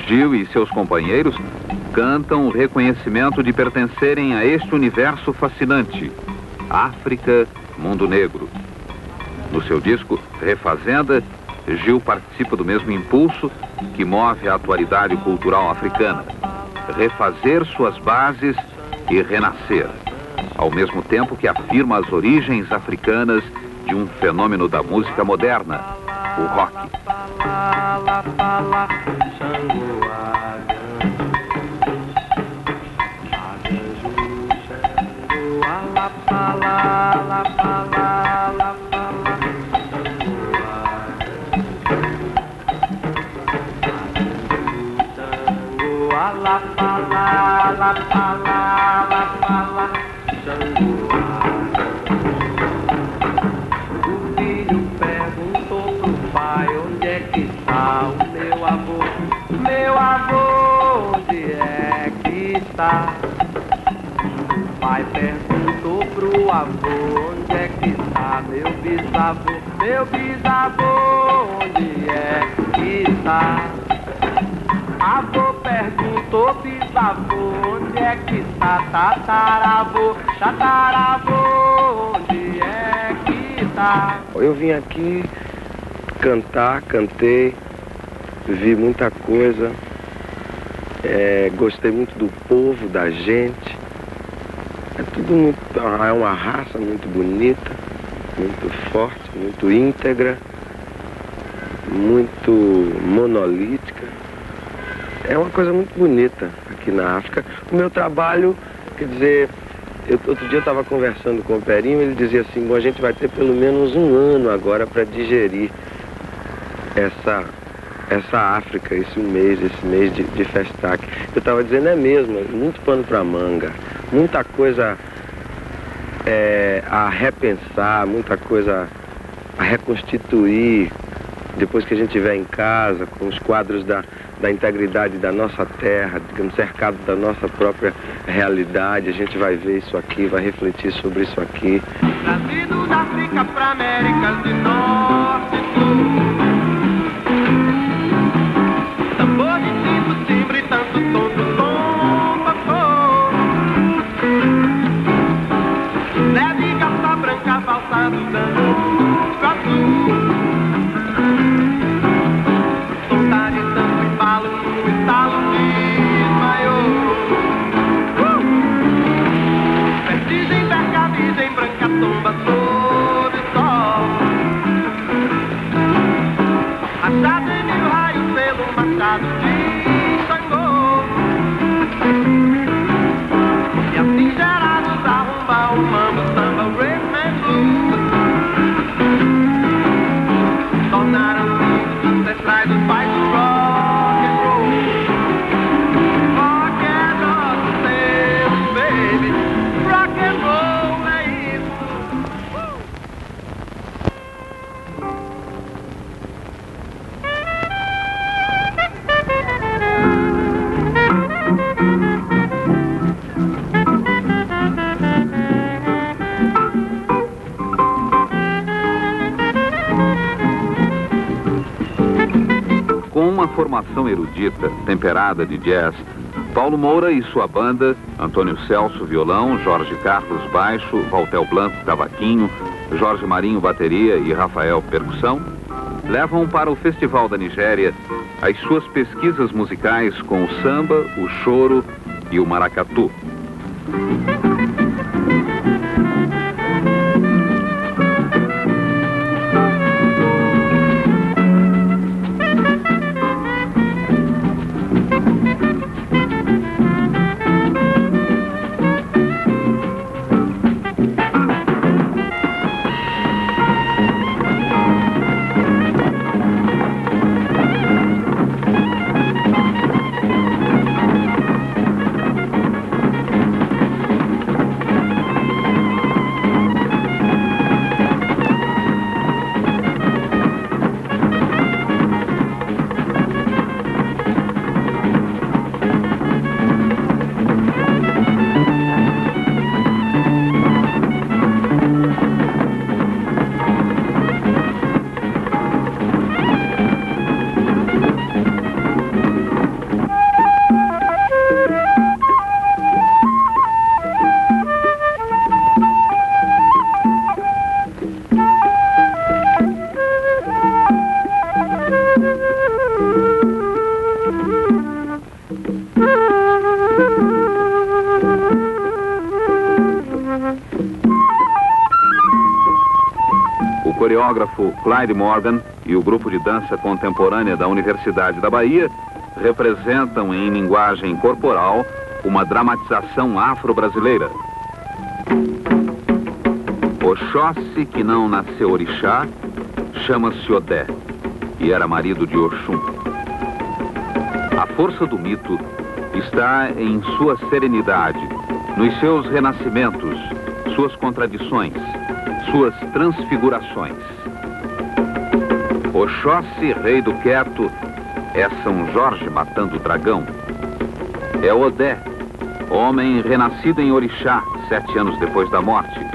Gil e seus companheiros cantam o reconhecimento de pertencerem a este universo fascinante, África, Mundo Negro. No seu disco Refazenda, Gil participa do mesmo impulso que move a atualidade cultural africana: refazer suas bases e renascer, ao mesmo tempo que afirma as origens africanas de um fenômeno da música moderna, o rock. O filho perguntou pro pai onde é que está o meu avô. Meu avô, onde é que está? O pai perguntou pro avô onde é que está meu bisavô. Meu bisavô, onde é que está? Avô perguntou, bisavô, onde é que está? Tataravô, tataravô, onde é que está? Eu vim aqui cantar, cantei, vi muita coisa, gostei muito do povo, da gente. É tudo muito, é uma raça muito bonita, muito forte, muito íntegra, muito monolítica. É uma coisa muito bonita aqui na África. O meu trabalho, quer dizer, outro dia eu estava conversando com o Perinho, ele dizia assim, bom, a gente vai ter pelo menos um ano agora para digerir essa África, esse mês de Festac. Eu estava dizendo, é mesmo, muito pano para manga, muita coisa a repensar, muita coisa a reconstituir, depois que a gente estiver em casa, com os quadros da integridade da nossa terra, digamos, cercado da nossa própria realidade, a gente vai ver isso aqui, vai refletir sobre isso aqui. Trazido da África pra América de Norte e Sul. Tambor de timbre, timbre, tanto tom, tom, tocou. Leve gata branca, valsa do danço azul. Tumba sob o sol, achado em mil raios pelo machado de Xangô. E assim gerados a rumba, o mambo, o samba, o rhythm and blues tornaram-se os ancestrais dos pais do rock and roll. Rock and roll, Deus, baby, rock and roll. Com uma formação erudita, temperada de jazz, Paulo Moura e sua banda, Antônio Celso, violão, Jorge Carlos, baixo, Valtel Blanco, cavaquinho, Jorge Marinho, bateria e Rafael, percussão, levam para o Festival da Nigéria as suas pesquisas musicais com o samba, o choro e o maracatu. coreógrafo Clyde Morgan e o grupo de dança contemporânea da Universidade da Bahia representam em linguagem corporal uma dramatização afro-brasileira. Oxóssi, que não nasceu orixá, chama-se Odé e era marido de Oxum. A força do mito está em sua serenidade, nos seus renascimentos, suas contradições, suas transfigurações. Oxóssi, rei do Queto, é São Jorge matando o dragão. É Odé, homem renascido em orixá, 7 anos depois da morte.